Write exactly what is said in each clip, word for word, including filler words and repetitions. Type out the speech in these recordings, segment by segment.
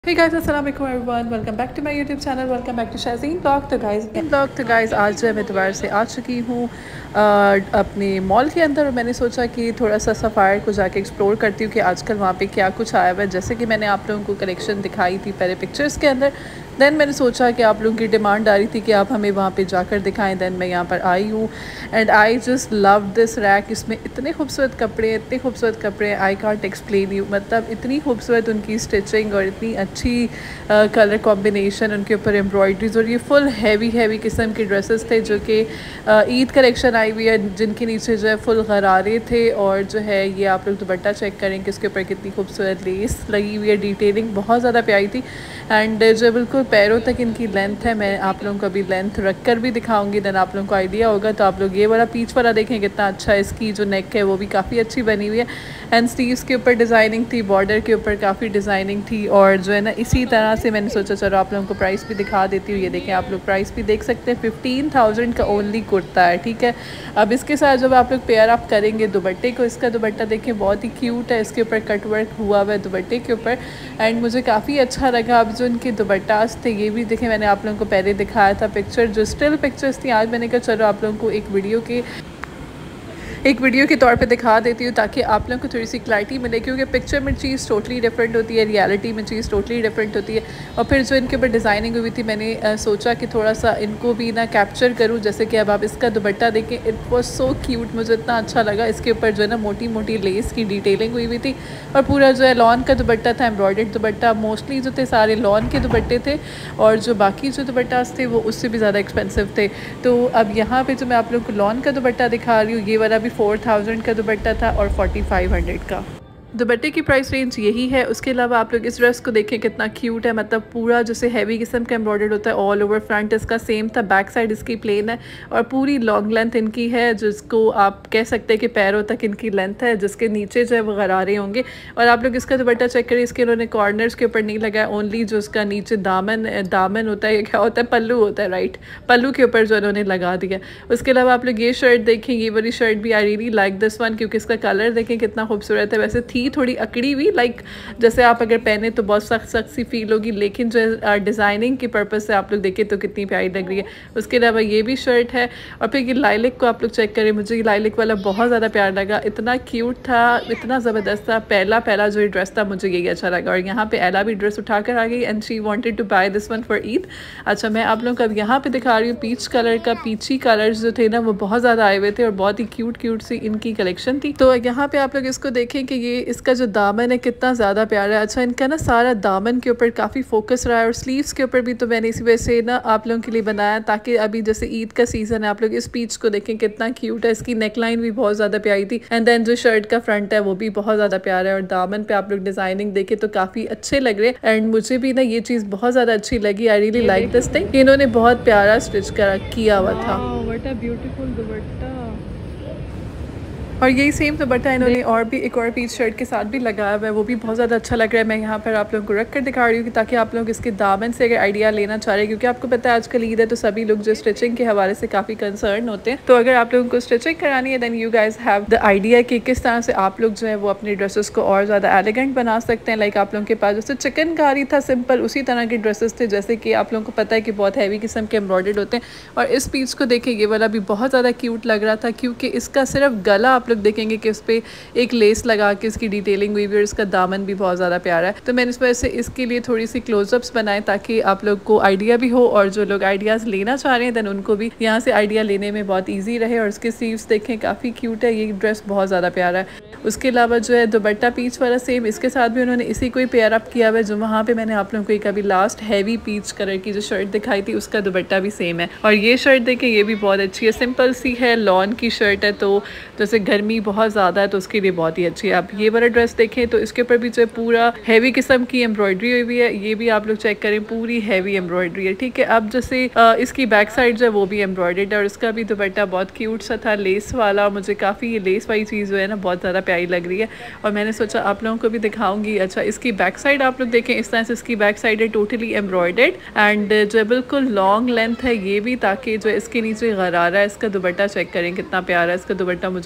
Hey guys, अस्सलाम वालेकुम everyone, welcome back to my YouTube channel, welcome back to Shazeen blog. तो guys in blog तो guys आज जो है मैं दोबारा से आ चुकी हूँ अपने मॉल के अंदर और मैंने सोचा कि थोड़ा सा सफ़ायर को जाके एक्सप्लोर करती हूँ कि आजकल वहाँ पे क्या कुछ आया हुआ है। जैसे कि मैंने आप लोगों को कलेक्शन दिखाई थी पहले पिक्चर्स के अंदर, दैन मैंने सोचा कि आप लोगों की डिमांड आ रही थी कि आप हमें वहाँ पे जाकर दिखाएं। दैन मैं यहाँ पर आई हूँ and I just love this rack. इसमें इतने खूबसूरत कपड़े इतने खूबसूरत कपड़े आई कांट एक्सप्लेन यू। मतलब इतनी खूबसूरत उनकी स्टिचिंग और इतनी अच्छी कलर uh, कॉम्बिनेशन, उनके ऊपर एम्ब्रॉयडरीज और ये फुल हैवी हैवी किस्म के ड्रेसेस थे जो कि ईद कलेक्शन आई हुई है, जिनके नीचे जो है फुल गरारे थे। और जो है ये आप लोग दुपट्टा चेक करें कि इसके ऊपर कितनी खूबसूरत लेस लगी हुई है, डिटेलिंग बहुत ज़्यादा प्यारी थी। एंड जो बिल्कुल पैरों तक इनकी लेंथ है, मैं आप लोगों को अभी लेंथ रख कर भी दिखाऊंगी, देन आप लोगों को आइडिया होगा। तो आप लोग ये वाला पीच वाला देखें कितना अच्छा है, इसकी जो नेक है वो भी काफ़ी अच्छी बनी हुई है एंड स्लीव्स के ऊपर डिज़ाइनिंग थी, बॉर्डर के ऊपर काफ़ी डिज़ाइनिंग थी। और जो है ना इसी तरह से मैंने सोचा चलो आप लोगों को प्राइस भी दिखा देती हूँ। ये देखें, आप लोग प्राइस भी देख सकते हैं, फिफ्टीन थाउजेंड का ओनली कुर्ता है, ठीक है। अब इसके साथ जब आप लोग पेयर अप करेंगे दुपट्टे को, इसका दुपट्टा देखें बहुत ही क्यूट है, इसके ऊपर कटवर्क हुआ हुआ है दुपट्टे के ऊपर एंड मुझे काफ़ी अच्छा लगा। अब जो इनके दुपट्टास थे ये भी देखें, मैंने आप लोगों को पहले दिखाया था पिक्चर, जो स्टिल पिक्चर्स थी। आज मैंने कहा चलो आप लोगों को एक वीडियो के एक वीडियो के तौर पे दिखा देती हूँ ताकि आप लोगों को थोड़ी सी क्लैरिटी मिले, क्योंकि पिक्चर में चीज़ टोटली डिफरेंट होती है, रियलिटी में चीज़ टोटली डिफरेंट होती है। और फिर जो इनके ऊपर डिज़ाइनिंग हुई थी, मैंने आ, सोचा कि थोड़ा सा इनको भी ना कैप्चर करूँ। जैसे कि अब आप इसका दुपट्टा देखें, इट वॉज सो क्यूट, मुझे इतना अच्छा लगा। इसके ऊपर जो है ना मोटी मोटी लेस की डिटेलिंग हुई हुई थी और पूरा जो है लॉन का दुपट्टा था, एम्ब्रॉयडर्ड दुपट्टा। मोस्टली जो थे सारे लॉन के दुपट्टे थे और जो बाकी जो दुपट्टास थे वो उससे भी ज़्यादा एक्सपेंसिव थे। तो अब यहाँ पर जो मैं आप लोगों को लॉन का दुपट्टा दिखा रही हूँ, ये वाला भी फोर थाउजेंड का दुपट्टा था और फोर्टी फाइव हंड्रेड का दुपट्टे की प्राइस रेंज यही है। उसके अलावा आप लोग इस ड्रेस को देखें कितना क्यूट है, मतलब पूरा जैसे हैवी किस्म का एम्ब्रॉयडर्ड होता है ऑल ओवर। फ्रंट इसका सेम था, बैक साइड इसकी प्लेन है और पूरी लॉन्ग लेंथ इनकी है, जिसको आप कह सकते हैं कि पैरों तक इनकी लेंथ है, जिसके नीचे जो है वो गरारे होंगे। और आप लोग इसका दुपट्टा चेक करें, इसके उन्होंने कॉर्नर्स के ऊपर नहीं लगाया, ओनली जो इसका नीचे दामन दामन होता है, क्या होता है, पल्लू होता है, राइट, पल्लू के ऊपर जो उन्होंने लगा दिया। उसके अलावा आप लोग ये शर्ट देखें, ये वाली शर्ट भी I really like this one, क्योंकि इसका कलर देखें कितना खूबसूरत है। वैसे थी थोड़ी अकड़ी हुई, लाइक जैसे आप अगर पहने तो बहुत सख्त सख्त सी फील होगी, लेकिन जो डिज़ाइनिंग के पर्पज़ से आप लोग देखें तो कितनी प्यारी लग रही है। उसके अलावा ये भी शर्ट है और फिर ये लाइलिक को आप लोग चेक करें, मुझे ये लाइलिक वाला बहुत ज़्यादा प्यारा लगा, इतना क्यूट था, इतना ज़बरदस्त था। पहला पहला जो ड्रेस था मुझे यही अच्छा लगा। और यहाँ पे एला भी ड्रेस उठा कर आ गई and she wanted to buy this one for Eid. अच्छा, मैं आप लोगों को अब यहाँ पे दिखा रही हूँ पीच कलर का। पीची कलर्स जो थे ना वो बहुत ज़्यादा आए हुए थे और बहुत ही क्यूट क्यूट सी इनकी कलेक्शन थी। तो यहाँ पे आप लोग इसको देखें कि ये इसका जो दामन है कितना ज़्यादा प्यारा है। अच्छा, इनका ना सारा दामन के ऊपर काफ़ी फोकस रहा है और स्लीव्स के ऊपर भी, तो मैंने इसी वजह से ना आप लोगों के लिए बनाया ताकि अभी जैसे ईद का सीज़न है, आप लोग इस पीच को देखें कितना क्यूट है। इसकी नेकलाइन भी बहुत ज़्यादा प्यारी थी एंड देन जो शर्ट का फ्रंट है वो भी बहुत ज़्यादा प्यारा है और दामन पे आप लोग डिज़ाइनिंग देखें तो काफ़ी अच्छे लग रहे हैं। एंड मुझे भी ना ये चीज़ बहुत ज़्यादा अच्छी लगी, I really like this thing. इन्होंने बहुत प्यारा स्टिच कर किया हुआ था। What a beautiful dupatta. और यही सेम दुपट्टा इन्होंने और भी एक और पीस शर्ट के साथ भी लगाया हुआ है, वो भी बहुत ज़्यादा अच्छा लग रहा है। मैं यहाँ पर आप लोगों को रख कर दिखा रही हूँ ताकि आप लोग इसके दामन से अगर आइडिया लेना चाह रहे हैं, क्योंकि आपको पता है आजकल ईद है तो सभी लोग जो स्टिचिंग के हवाले से काफ़ी कंसर्न होते हैं। तो अगर आप लोगों को स्टिचिंग करानी है then you guys have the idea कि किस तरह से आप लोग जो है वो अपने ड्रेसेस को और ज़्यादा एलिगेंट बना सकते हैं। लाइक आप लोगों के पास जैसे चिकनकारी था सिंपल, उसी तरह के ड्रेसेस थे, जैसे कि आप लोगों को पता है कि बहुत हैवी किस्म के एम्ब्रॉयडर्ड होते हैं। और इस पीस को देखें, ये वाला भी बहुत ज़्यादा क्यूट लग रहा था, क्योंकि इसका सिर्फ गला आप लोग देखेंगे कि उस एक लेस लगा के इसकी डिटेलिंग हुई और इसका दामन भी बहुत ज़्यादा प्यारा है। तो मैंने इस वजह से इसके लिए थोड़ी सी क्लोजअप्स बनाए ताकि आप लोग को आइडिया भी हो और जो लोग आइडियाज़ लेना चाह रहे हैं दैन उनको भी यहाँ से आइडिया लेने में बहुत ईजी रहे। और इसके स्लीव्स देखें काफ़ी क्यूट है, ये ड्रेस बहुत ज़्यादा प्यारा है। उसके अलावा जो है दुपट्टा पीच वाला सेम, इसके साथ भी उन्होंने इसी को ही पेयर अप किया हुआ है, जो वहाँ पे मैंने आप लोगों को एक अभी लास्ट हैवी पीच कलर की जो शर्ट दिखाई थी उसका दुपट्टा भी सेम है। और ये शर्ट देखें, ये भी बहुत अच्छी है, सिंपल सी है, लॉन की शर्ट है, तो जैसे गर्मी बहुत ज़्यादा है तो उसके लिए बहुत ही अच्छी है। आप ये वाला ड्रेस देखें तो इसके ऊपर भी जो पूरा हैवी किस्म की एम्ब्रॉयडरी हुई है, ये भी आप लोग चेक करें, पूरी हैवी एम्ब्रॉयडरी है, ठीक है। अब जैसे आ, इसकी बैक साइड जो है वो भी एम्ब्रॉयडर्ड है और इसका भी दुपट्टा बहुत क्यूट सा था, लेस वाला। मुझे काफ़ी ये लेस वाली चीज़ जो है ना बहुत ज़्यादा प्यारी लग रही है और मैंने सोचा आप लोगों को भी दिखाऊंगी। अच्छा, इसकी बैक साइड आप लोग देखें, इस तरह से इसकी बैक साइड है टोटली एम्ब्रॉयडर्ड एंड जो बिल्कुल लॉन्ग लेंथ है ये भी, ताकि जो इसके नीचे गरारा है। इसका दुपट्टा चेक करें कितना प्यारा है, इसका दुपट्टा मुझे बहुत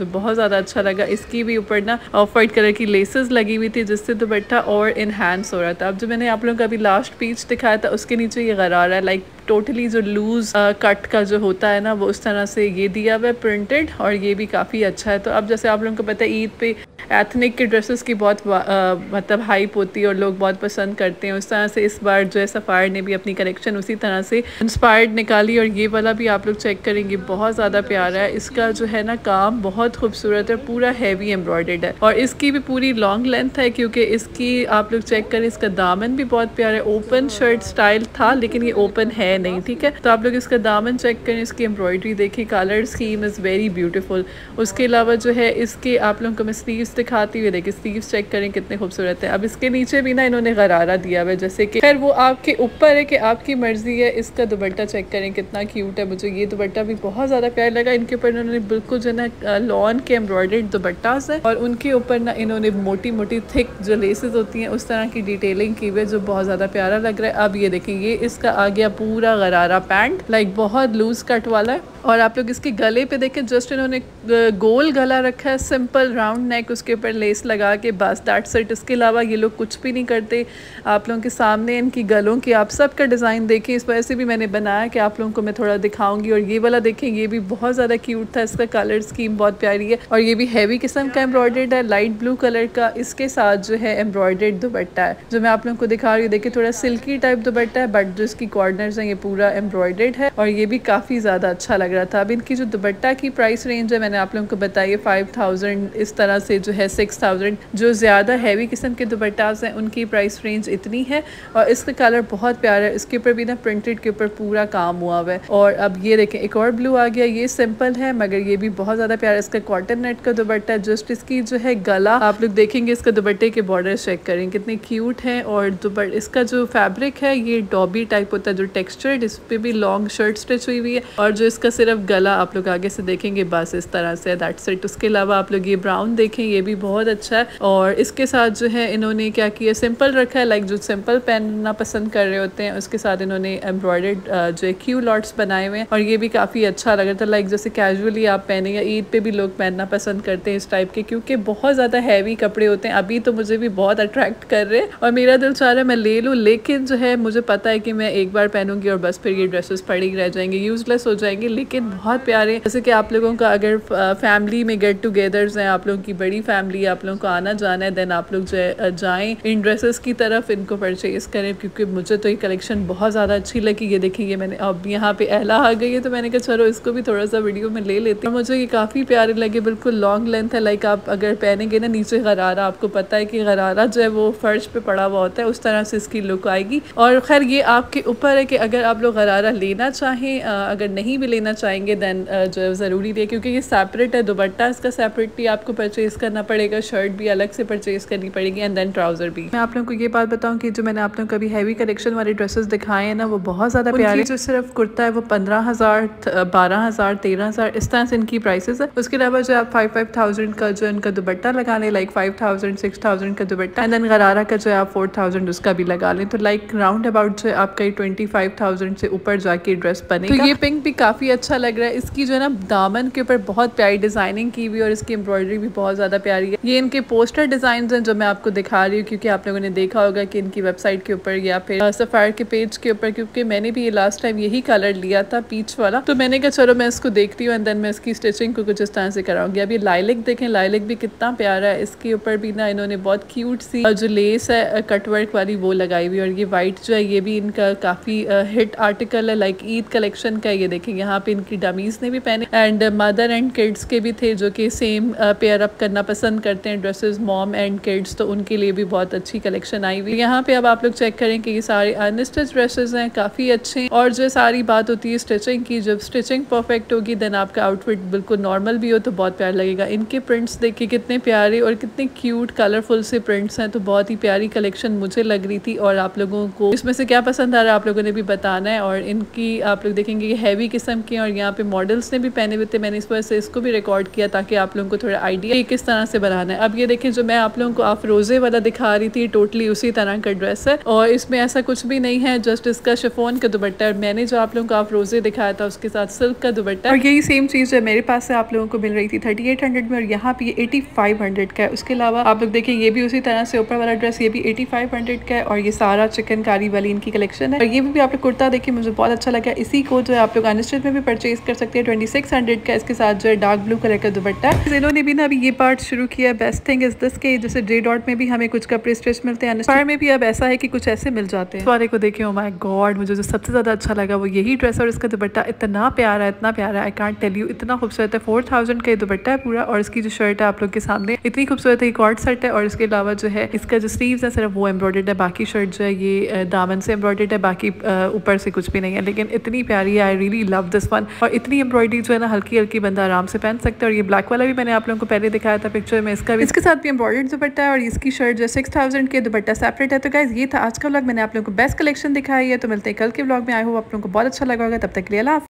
ज़्यादा अच्छा लगा। इसकी भी ऊपर ना ऑफ वाइट कलर की लेसेस लगी हुई थी जिससे दुपट्टा और इनहेंस हो रहा था। अब जो मैंने आप लोगों को अभी लास्ट पीस दिखाया था उसके नीचे ये गरारा है, लाइक टोटली जो लूज कट का जो होता है ना वो उस तरह से ये दिया हुआ है प्रिंटेड, और ये भी काफ़ी अच्छा है। तो अब जैसे आप लोगों को पता है ईद पे एथनिक के ड्रेसेस की बहुत आ, मतलब हाइप होती है और लोग बहुत पसंद करते हैं, उस तरह से इस बार जो है सफ़ायर ने भी अपनी कलेक्शन उसी तरह से इंस्पायर्ड निकाली। और ये वाला भी आप लोग चेक करेंगे, बहुत ज़्यादा प्यारा है। इसका जो है ना काम बहुत खूबसूरत है, पूरा हैवी एम्ब्रॉयडर्ड है और इसकी भी पूरी लॉन्ग लेंथ है क्योंकि इसकी आप लोग चेक करें, इसका दामन भी बहुत प्यारा है। ओपन शर्ट स्टाइल था लेकिन ये ओपन है नहीं, ठीक है। तो आप लोग इसका दामन चेक करें, इसकी एम्ब्रॉयडरी देखिए, colour scheme is very beautiful. उसके अलावा जो है इसके आप लोगों को मैं स्लीव्स दिखाती हुई, देखिए स्लीव्स चेक करें कितने खूबसूरत है। अब इसके नीचे भी ना इन्होंने गरारा दिया हुआ है, जैसे कि खैर वो आपके ऊपर है कि आपकी मर्जी है। इसका दुपट्टा चेक करें कितना क्यूट है, मुझे ये दुपट्टा भी बहुत ज़्यादा प्यारा लगा। इनके ऊपर इन्होंने बिल्कुल जो ना लॉन के एम्ब्रॉयडर्ड दुपट्टास है और उनके ऊपर ना इन्होंने मोटी मोटी थिक जो लेसेस होती हैं उस तरह की डिटेलिंग की हुई है जो बहुत ज़्यादा प्यारा लग रहा है। अब ये देखें, ये इसका आ गया पूरा गरारा पैंट, लाइक बहुत लूज कट वाला है। और आप लोग इसके गले पे देखें, जस्ट इन्होंने गोल गला रखा है, सिंपल राउंड नेक, उसके ऊपर लेस लगा के बस दैट्स इट। इसके अलावा ये लोग कुछ भी नहीं करते। आप लोगों के सामने इनकी गलों की आप सब का डिज़ाइन देखें, इस वजह से भी मैंने बनाया कि आप लोगों को मैं थोड़ा दिखाऊंगी। और ये वाला देखें, ये भी बहुत ज़्यादा क्यूट था, इसका कलर स्कीम बहुत प्यारी है और ये भी हैवी किस्म का एम्ब्रॉयडर्ड है, लाइट ब्लू कलर का। इसके साथ जो है एम्ब्रॉयडर्ड दुपट्टा है जो मैं आप लोगों को दिखा रही हूँ। देखिए थोड़ा सिल्की टाइप दुपट्टा है बट जो इसकी कॉर्नर्स हैं ये पूरा एम्ब्रॉयडर्ड है और ये भी काफ़ी ज़्यादा अच्छा लग रहा था। अब इनकी जो दुपट्टा की प्राइस रेंज है मैंने आप लोगों को बताई है फाइव थाउजेंड, इस तरह से जो है सिक्स थाउजेंड। जो ज़्यादा हैवी किस्म के दुपट्टास हैं उनकी प्राइस रेंज इतनी है और इसका कलर बहुत प्यारा है। इसके ऊपर भी ना प्रिंटेड के ऊपर पूरा काम हुआ हुआ है। और अब ये देखें एक और ब्लू आ गया, ये सिंपल है मगर ये भी बहुत ज़्यादा प्यारा। इसका कॉटन नेट का दुपट्टा, जस्ट इसकी जो है गला आप लोग देखेंगे, इसका दुपट्टे के बॉर्डर चेक करें कितने क्यूट हैं। और दुपट इसका जो फैब्रिक है ये डॉबी टाइप होता है जो टेक्सचर्ड, इस पर भी लॉन्ग शर्ट स्टिच हुई हुई है। और जो इसका सिर्फ गला आप लोग आगे से देखेंगे बस इस तरह से, दैट्स इट। उसके अलावा आप लोग ये ब्राउन देखें, ये भी बहुत अच्छा है। और इसके साथ जो है इन्होंने क्या किया, सिंपल रखा है, लाइक जो सिंपल पहनना पसंद कर रहे होते हैं उसके साथ इन्होंने एम्ब्रॉयडर्ड जो क्यू लॉट्स बनाए हुए हैं और ये भी काफ़ी अच्छा लग रहा था। लाइक जैसे कैजुअली आप पहने या ईद पे भी लोग पहनना पसंद करते हैं इस टाइप के, क्योंकि बहुत ज़्यादा हैवी कपड़े होते हैं। अभी तो मुझे भी बहुत अट्रैक्ट कर रहे हैं और मेरा दिल चाह रहा है मैं ले लूँ, लेकिन जो है मुझे पता है कि मैं एक बार पहनूंगी और बस फिर ये ड्रेसेस पड़ी रह जाएंगे, यूजलेस हो जाएंगे। लेकिन बहुत प्यारे, जैसे कि आप लोगों का अगर फैमिली में गेट टुगेदर्स हैं, आप लोगों की बड़ी फैमिली है, आप लोगों को आना जाना है, देन आप लोग जो जाएँ इन ड्रेसेस की तरफ, इनको परचेज करें क्योंकि मुझे तो ये कलेक्शन बहुत ज़्यादा अच्छी लगी। ये देखेंगे मैंने अब यहाँ पे एला आ गई है तो मैंने कहा चलो इसको भी थोड़ा सा वीडियो में ले लेती हूँ। मुझे ये काफ़ी प्यारे लगे, बिल्कुल लॉन्ग लेंथ है, लाइक आप अगर पहनेंगे ना नीचे गरारा, आपको पता है कि गरारा जो है वो फर्श पे पड़ा हुआ होता है, उस तरह से इसकी लुक आएगी। और खैर ये आपके ऊपर है कि अगर आप लोग गरारा लेना चाहें, अगर नहीं भी लेना चाहेंगे देन जो है ज़रूरी है क्योंकि ये सेपरेट है, दुपट्टा इसका सेपरेटली आपको परचेज़ करना पड़ेगा, शर्ट भी अलग से परचेज़ करनी पड़ेगी एंड देन ट्राउज़र भी। मैं आप लोगों को ये बात बताऊँ कि जो मैंने आप लोगों को अभी हैवी कलेक्शन वाले ड्रेसेस दिखाए हैं ना वो बहुत ज़्यादा प्यारे। जो सिर्फ कुर्ता है वो पंद्रह हज़ार, बारह हज़ार, तेरह हज़ार इस तरह से इनकी प्राइसेस है। उसके अलावा जो आप फाइव फाइव थाउजेंड का जो इनका दुपट्टा लगा लें, like five thousand six thousand का दुपट्टा एंड देन गरारा का जो है आप फोर थाउजेंड उसका भी लगा लें, तो लाइक राउंड अबाउट जो है आपका ट्वेंटी फाइव थाउजेंड से ऊपर जाके ड्रेस बनेगा। तो ये पिंक भी काफ़ी अच्छा लग रहा है। इसकी जो है ना दामन के ऊपर बहुत प्यारी डिज़ाइनिंग की हुई और इसकी एम्ब्रॉयडरी भी बहुत ज़्यादा प्यारी है। ये इनके पोस्टर डिज़ाइन हैं जो मैं आपको दिखा रही हूँ क्योंकि आप लोगों ने देखा होगा कि इनकी वेबसाइट के ऊपर या फिर सफायर के पेज के ऊपर, क्योंकि मैंने भी ये लास्ट टाइम यही कलर लिया था पीच वाला, तो मैंने कहा चलो मैं इसको देखती हूँ एंड देन मैं इसकी स्टिचिंग को कुछ इस तरह से कराऊंगी। अब ये लाइलिक देखें, लाइलिक भी कितना प्यारा है, इसके ऊपर भी ना इन्होंने बहुत क्यूट सी जो लेस है कटवर्क वाली वो लगाई हुई और ये वाइट जो है ये भी इनका काफ़ी हिट आर्टिकल है, लाइक ईद कलेक्शन का। ये देखें यहाँ पे इनकी डमीज ने भी पहने एंड मदर एंड किड्स के भी थे जो कि सेम पेयर अप करना पसंद करते हैं ड्रेसेस, मॉम एंड किड्स, तो उनके लिए भी बहुत अच्छी कलेक्शन आई हुई। यहाँ पे अब आप लोग चेक करें कि ये सारे अनस्टिच ड्रेसेस हैं, काफ़ी अच्छे। और जो सारी बात होती है स्टिचिंग की, जब स्टिचिंग परफेक्ट होगी देन आपका आउटफिट बिल्कुल नॉर्मल भी हो तो बहुत प्यारा लगेगा। इनके प्रिंट्स देखिए कितने प्यारे और कितने क्यूट कलरफुल से प्रिंट्स हैं, तो बहुत ही प्यारी कलेक्शन मुझे लग रही थी। और आप लोगों को इसमें से क्या पसंद आ रहा है आप लोगों ने भी बताना है। और इनकी आप लोग देखेंगे ये हैवी किस्म के और यहाँ पे मॉडल्स ने भी पहने हुए थे, मैंने इस वजह से इसको भी रिकॉर्ड किया ताकि आप लोगों को थोड़ा आइडिया किस तरह तरह से बनाना है। अब ये देखें जो मैं आप लोगों को अफरोज़े वाला दिखा रही थी टोटली उसी तरह का ड्रेस है और इसमें ऐसा कुछ भी नहीं है, जस्ट इसका शिफॉन का दुपट्टा है। मैंने जो आप लोगों को अफरोज़े दिखाया था उसके साथ सिल्क का दुपट्टा और यही सेम चीज़ है मेरे पास से आप लोगों को मिल रही थी थर्टी एट हंड्रेड में और यहाँ पे ये एटी फाइव हंड्रेड का है। उसके अलावा आप लोग देखें ये भी उसी तरह से ऊपर वाला ड्रेस ये भी एटी फाइव हंड्रेड का है और ये सारा चिकनकारी वाली इनकी कलेक्शन है। और ये भी आप लोग कुर्ता देखिए मुझे बहुत अच्छा लगा। इसी को जो है आप लोग अनस्टिच में भी परचेज कर सकते हैं ट्वेंटी सिक्स हंड्रेड का। इसके साथ जो है डार्क ब्लू कलर का दुपट्टा है। इन्होंने भी ना अभी ये पार्ट शुरू किया। बेस्ट थिंग इज दिस के जैसे जे डॉट में भी हमें कुछ कपड़े स्टिच मिलते हैं, अनस्टिच में भी अब ऐसा है कि कुछ ऐसे मिल जाते हैं। इस वाले को देखिए, ओ माय गॉड, मुझे जो सबसे ज्यादा अच्छा लगा वो यही ड्रेस और इसका दुपट्टा इतना प्यारा है, इतना प्यारा है, आई कांट टेल यू, इतना खूबसूरत है। फोर थाउजेंड का दुपट्टा है पूरा और इसकी जो शर्ट है आप लोग के सामने इतनी खूबसूरत है। कॉर्ड सेट है और इसके अलावा जो है इसका जो स्लीव्स है सिर्फ वो एम्ब्रॉयडर्ड है, बाकी शर्ट जो है ये दामन से एम्ब्रॉयडर्ड है, बाकी ऊपर से कुछ भी नहीं है। लेकिन इतनी प्यारी है, I really love this one. और इतनी एम्ब्रॉयडरी जो है ना हल्की हल्की बंदा आराम से पहन सकता है। और ये ब्लैक वाला भी मैंने आप लोगों को पहले दिखाया था पिक्चर में, इसका भी इसके साथ भी एम्ब्रॉयडर्ड दुपट्टा है और इसकी शर्ट जो सिक्स थाउजेंड के दुपट्टा सेपरेट है। तो गाइस ये था आज का व्लॉग, मैंने आप लोगों को बेस्ट कलेक्शन दिखाई है। तो मिलते हैं कल के व्लॉग में। आई होप आप लोगों को बहुत अच्छा लगा होगा। तब तक के लिए अल्लाह।